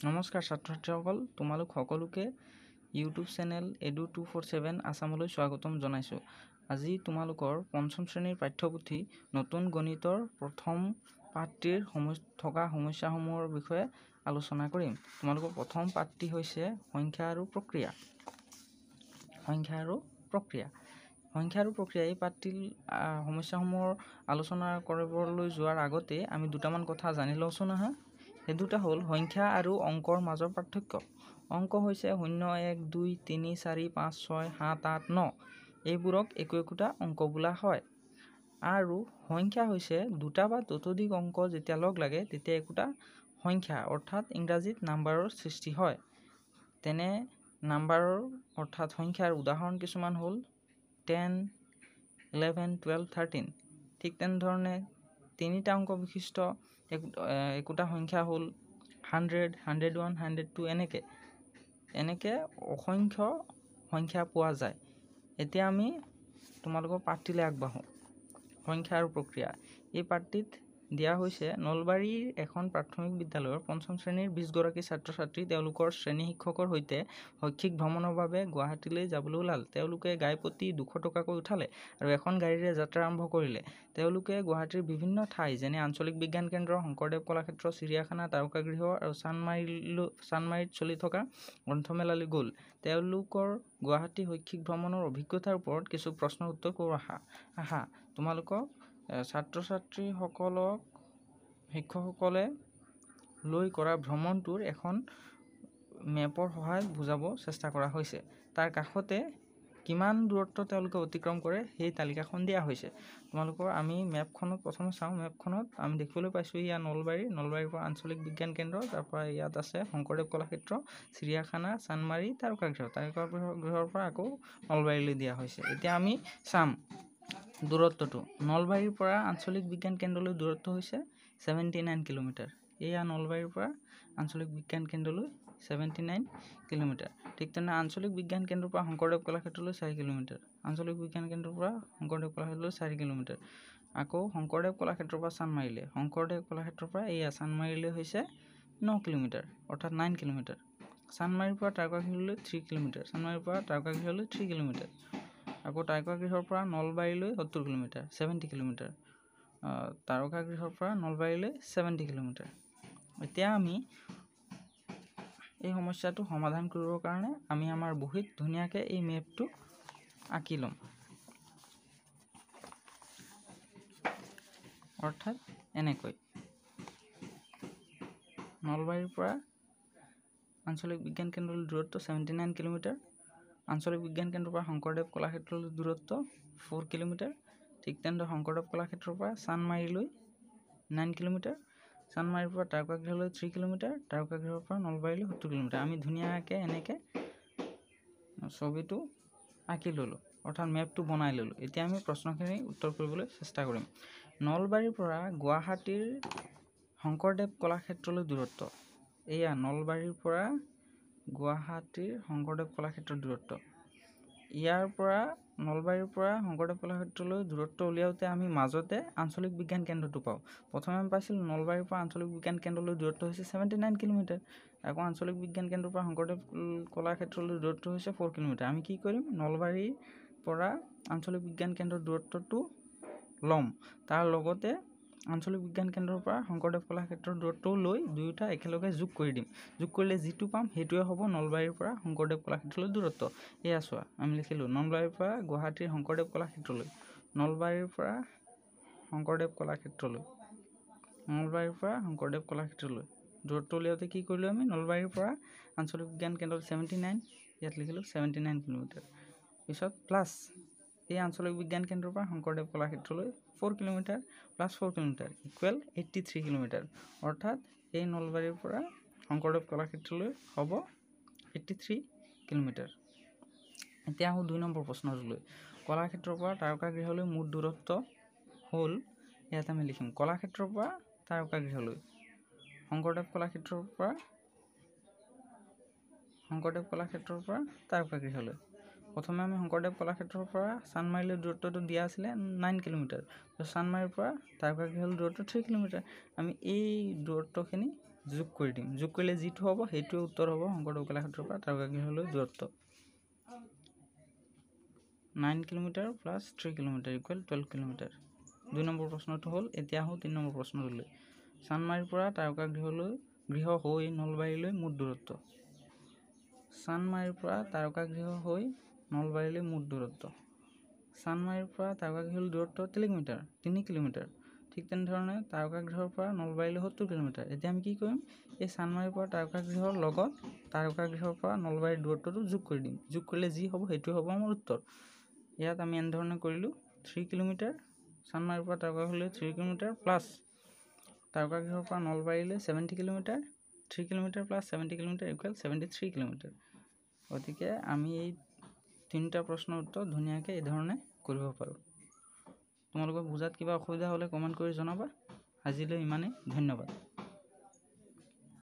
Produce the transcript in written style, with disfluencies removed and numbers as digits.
নমস্কাৰ ছাত্ৰ-ছাত্ৰীসকল, তোমালোক সকলোকে ইউটিউব চেনেল ড-২47 আছামলৈ স্বাগতম জনাইছোঁ। আজি তোমালোকৰ পঞ্চম শ্ৰেণীৰ পাঠ্যপুথি নতুন গণিতৰ প্ৰথম পাঠটিৰ থকা সমস্যাসমূহৰ বিষয়ে আলোচনা কৰিম। তোমালোকৰ প্ৰথম পাঠটি হৈছে সংখ্যা আৰু প্ৰক্ৰিয়া। এই পাঠটিৰ সমস্যাসমূহৰ আলোচনা কৰিবলৈ যোৱাৰ আগতে আমি দুটামান কথা জানি লওঁচোন আহা। সেই দুটা হ'ল সংখ্যা আৰু অংকৰ মাজৰ পাৰ্থক্য। অংক হৈছে 0, 1, 2, 3, 4, 5, 6, 7, 8, 9 এইবোৰক একোটা অংক বোলা হয়। আৰু সংখ্যা হৈছে দুটা বা ততোধিক অংক যেতিয়া লগ লাগে তেতিয়া একোটা সংখ্যা অৰ্থাৎ ইংৰাজীত নাম্বাৰৰ সৃষ্টি হয়। তেনে নাম্বাৰৰ অৰ্থাৎ সংখ্যাৰ উদাহৰণ কিছুমান হ'ল 10, 11, 12, 13। ঠিক তেনেধৰণে তিনিটা অংক বিশিষ্ট একোটা সংখ্যা হ'ল 100, 101, 102 এনেকে অসংখ্য সংখ্যা পোৱা যায়। এতিয়া আমি তোমালোকৰ পাঠটিলৈ আগবাঢ়োঁ। সংখ্যা আৰু প্ৰক্ৰিয়া। এই পাঠটিত দিয়া হৈছে নলবাৰীৰ এখন প্ৰাথমিক বিদ্যালয়ৰ পঞ্চম শ্ৰেণীৰ 20 গৰাকী ছাত্ৰ-ছাত্ৰী তেওঁলোকৰ শ্ৰেণী শিক্ষকৰ সৈতে শৈক্ষিক ভ্ৰমণৰ বাবে গুৱাহাটীলৈ যাবলৈ ওলাল। তেওঁলোকে গাইপতি 200 টকাকৈ উঠালে আৰু এখন গাড়ীৰে যাত্ৰা আৰম্ভ কৰিলে। তেওঁলোকে গুৱাহাটীৰ বিভিন্ন ঠাই যেনে আঞ্চলিক বিজ্ঞান কেন্দ্ৰ, শংকৰদেৱ কলাক্ষেত্ৰ, চিৰিয়াখানা, তাৰকাগৃহ আৰু চানমাৰীত চলি থকা গ্ৰন্থমেলালৈ গ'ল। তেওঁলোকৰ গুৱাহাটী শৈক্ষিক ভ্ৰমণৰ অভিজ্ঞতাৰ ওপৰত কিছু প্ৰশ্নৰ উত্তৰ কৰোঁ আহা। তোমালোকক ছাত্ৰ-ছাত্ৰীসকলক শিক্ষকসকলে লৈ কৰা ভ্ৰমণটোৰ এখন মেপৰ সহায়ত বুজাব চেষ্টা কৰা হৈছে। তাৰ কাষতে কিমান দূৰত্ব তেওঁলোকে অতিক্ৰম কৰে সেই তালিকাখন দিয়া হৈছে। তোমালোকৰ আমি মেপখনত প্ৰথমে চাওঁ। মেপখনত আমি দেখিবলৈ পাইছোঁ ইয়াত নলবাৰীৰ পৰা আঞ্চলিক বিজ্ঞান কেন্দ্ৰ, তাৰপৰা ইয়াত আছে শংকৰদেৱ কলাক্ষেত্ৰ, চিৰিয়াখানা, চানমাৰী, তাৰকাগৃহৰ পৰা আকৌ নলবাৰীলৈ দিয়া হৈছে। এতিয়া আমি চাম দূৰত্বটো। নলবাৰীৰ পৰা আঞ্চলিক বিজ্ঞান কেন্দ্ৰলৈ দূৰত্ব হৈছে 79 কিলোমিটাৰ। এয়া নলবাৰীৰ পৰা আঞ্চলিক বিজ্ঞান কেন্দ্ৰলৈ 79 কিলোমিটাৰ। ঠিক তেনে আঞ্চলিক বিজ্ঞান কেন্দ্ৰৰ পৰা শংকৰদেৱ কলাক্ষেত্ৰলৈ 4 কিলোমিটাৰ। আঞ্চলিক বিজ্ঞান কেন্দ্ৰৰ পৰা শংকৰদেৱ কলাক্ষেত্ৰলৈ 4 কিলোমিটাৰ। আকৌ শংকৰদেৱ কলাক্ষেত্ৰৰ পৰা চানমাৰীলৈ, শংকৰদেৱ কলাক্ষেত্ৰৰ পৰা এয়া চানমাৰীলৈ হৈছে 9 কিলোমিটাৰ অৰ্থাৎ 9 কিলোমিটাৰ। চানমাৰীৰ পৰা তাৰকাগৃহলৈ 3 কিলোমিটাৰ। চানমাৰীৰ পৰা তাৰকাগৃহলৈ 3 কিলোমিটাৰ। আকৌ তাৰকাগৃহৰ পৰা নলবাৰীলৈ 70 কিলোমিটাৰ 70 কিলোমিটাৰ। তাৰকাগৃহৰ পৰা নলবাৰীলৈ 70 কিলোমিটাৰ। এতিয়া আমি এই সমস্যাটো সমাধান কৰিবৰ কাৰণে আমি আমাৰ বহীত ধুনীয়াকৈ এই মেপটো আঁকি ল'ম। অৰ্থাৎ এনেকৈ নলবাৰীৰ পৰা আঞ্চলিক বিজ্ঞান কেন্দ্ৰলৈ দূৰত্ব 79 কিলোমিটাৰ। আঞ্চলিক বিজ্ঞান কেন্দ্ৰৰ পৰা শংকৰদেৱ কলাক্ষেত্ৰলৈ দূৰত্ব 4 কিলোমিটাৰ। ঠিক তেনেদৰে শংকৰদেৱ কলাক্ষেত্ৰৰ পৰা চানমাৰীলৈ 9 কিলোমিটাৰ। চানমাৰীৰ পৰা তাৰকাগৃহলৈ 3 কিলোমিটাৰ। তাৰকাগৃহৰ পৰা নলবাৰীলৈ 70 কিলোমিটাৰ। আমি ধুনীয়াকৈ এনেকৈ ছবিটো আঁকি ল'লোঁ অৰ্থাৎ মেপটো বনাই ল'লোঁ। এতিয়া আমি প্ৰশ্নখিনি উত্তৰ কৰিবলৈ চেষ্টা কৰিম। নলবাৰীৰ পৰা গুৱাহাটীৰ শংকৰদেৱ কলাক্ষেত্ৰলৈ দূৰত্ব। এয়া নলবাৰীৰ পৰা গুৱাহাটীৰ শংকৰদেৱ কলাক্ষেত্ৰৰ দূৰত্ব। ইয়াৰ পৰা নলবাৰীৰ পৰা শংকৰদেৱ কলাক্ষেত্ৰলৈ দূৰত্ব উলিয়াওঁতে আমি মাজতে আঞ্চলিক বিজ্ঞান কেন্দ্ৰটো পাওঁ। প্ৰথমে আমি পাইছিলোঁ নলবাৰীৰ পৰা আঞ্চলিক বিজ্ঞান কেন্দ্ৰলৈ দূৰত্ব হৈছে 79 কিলোমিটাৰ। আকৌ আঞ্চলিক বিজ্ঞান কেন্দ্ৰৰ পৰা শংকৰদেৱ কলাক্ষেত্ৰলৈ দূৰত্ব হৈছে 4 কিলোমিটাৰ। আমি কি কৰিম, নলবাৰীৰ পৰা আঞ্চলিক বিজ্ঞান কেন্দ্ৰৰ দূৰত্বটো ল'ম। তাৰ লগতে আঞ্চলিক বিজ্ঞান কেন্দ্ৰৰ পৰা শংকৰদেৱ কলাক্ষেত্ৰৰ দূৰত্বও লৈ দুয়োটা একেলগে যোগ কৰি দিম। যোগ কৰিলে যিটো পাম সেইটোৱে হ'ব নলবাৰীৰ পৰা শংকৰদেৱ কলাক্ষেত্ৰলৈ দূৰত্ব। এয়া চোৱা, আমি লিখিলোঁ নলবাৰীৰ পৰা গুৱাহাটীৰ শংকৰদেৱ কলাক্ষেত্ৰলৈ, নলবাৰীৰ পৰা শংকৰদেৱ কলাক্ষেত্ৰলৈ, নলবাৰীৰ পৰা শংকৰদেৱ কলাক্ষেত্ৰলৈ দূৰত্ব উলিয়াওঁতে কি কৰিলোঁ আমি, নলবাৰীৰ পৰা আঞ্চলিক বিজ্ঞান কেন্দ্ৰত 79, ইয়াত লিখিলোঁ 79 কিলোমিটাৰ। পিছত প্লাছ এই আঞ্চলিক বিজ্ঞান কেন্দ্ৰৰ পৰা শংকৰদেৱ কলাক্ষেত্ৰলৈ 4 kilometre plus 4 kilometre equal 83 kilometre. অৰ্থাৎ এই নলবাৰীৰ পৰা শংকৰদেৱ কলাক্ষেত্ৰলৈ হ'ব 83 কিলোমিটাৰ। এতিয়া আহোঁ 2 নম্বৰ প্ৰশ্নটোলৈ। কলাক্ষেত্ৰৰ পৰা তাৰকাগৃহলৈ মুঠ দূৰত্ব হ'ল, ইয়াত আমি লিখিম কলাক্ষেত্ৰৰ পৰা তাৰকাগৃহলৈ, শংকৰদেৱ কলাক্ষেত্ৰৰ পৰা তাৰকাগৃহলৈ। প্ৰথমে আমি শংকৰদেৱ কলাক্ষেত্ৰৰ পৰা চানমাৰীলৈ দূৰত্বটো দিয়া আছিলে 9 কিলোমিটাৰ। চানমাৰীৰ পৰা তাৰকাগৃহলৈ দূৰত্ব 3 কিলোমিটাৰ। আমি এই দূৰত্বখিনি যোগ কৰি দিম। যোগ কৰিলে যিটো হ'ব সেইটোৱে উত্তৰ হ'ব শংকৰদেৱ কলাক্ষেত্ৰৰ পৰা তাৰকাগৃহলৈ দূৰত্ব। 9 kilometre plus 3 kilometre equal 12 kilometre. 2 number প্ৰশ্নটো হ'ল। এতিয়া আহোঁ 3 নম্বৰ প্ৰশ্নটোলৈ। চানমাৰীৰ পৰা গৃহ হৈ নলবাৰীলৈ মুঠ দূৰত্ব। চানমাৰীৰ পৰা তাৰকাগৃহ হৈ নলবাৰীলৈ মুঠ দূৰত্ব। চানমাৰীৰ পৰা তাৰকাগৃহলৈ দূৰত্ব 3 কিলোমিটাৰ 3 কিলোমিটাৰ। ঠিক তেনেধৰণে তাৰকাগৃহৰ পৰা নলবাৰীলৈ 70 কিলোমিটাৰ। এতিয়া আমি কি কৰিম, এই চানমাৰীৰ পৰা তাৰকাগৃহৰ লগত তাৰকাগৃহৰ পৰা নলবাৰীৰ দূৰত্বটো যোগ কৰি দিম। যোগ কৰিলে যি হ'ব সেইটোৱে হ'ব আমাৰ উত্তৰ। ইয়াত আমি এনেধৰণে কৰিলোঁ 3 কিলোমিটাৰ চানমাৰীৰ পৰা তাৰকাগৃহলৈ 3 কিলোমিটাৰ প্লাছ তাৰকাগৃহৰ পৰা নলবাৰীলৈ 70 kilometre 3 kilometre plus 70 kilometre equal 73 kilometre. গতিকে আমি এই তিনিটা প্ৰশ্নৰ উত্তৰ ধুনীয়াকৈ এই ধৰণে কৰিব পাৰোঁ। তোমালোকৰ বুজাত কিবা অসুবিধা হ'লে কমেণ্ট কৰি জনাবা। আজিলৈ ইমানেই, ধন্যবাদ।